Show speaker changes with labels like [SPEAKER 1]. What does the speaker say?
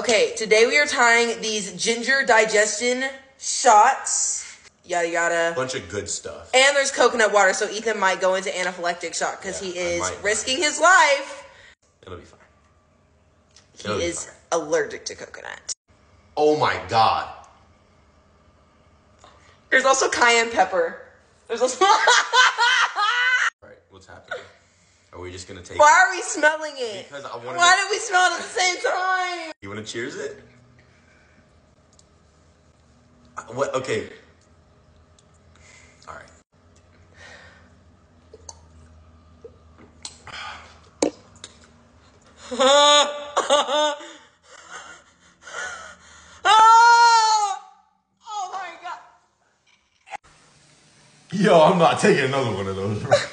[SPEAKER 1] Okay, today we are trying these ginger digestion shots. Yada yada.
[SPEAKER 2] Bunch of good stuff.
[SPEAKER 1] And there's coconut water, so Ethan might go into anaphylactic shock because he is risking his life.
[SPEAKER 2] It'll be fine.
[SPEAKER 1] He is allergic to coconut.
[SPEAKER 2] Oh my god.
[SPEAKER 1] There's also cayenne pepper. There's also...
[SPEAKER 2] Alright, what's happening? Are we just gonna take
[SPEAKER 1] Why are we smelling it?
[SPEAKER 2] Because I wanted
[SPEAKER 1] Why did we smell it at the same time?
[SPEAKER 2] You wanna cheers it? What? Okay. Alright.
[SPEAKER 1] Oh my god.
[SPEAKER 2] Yo, I'm not taking another one of those, bro.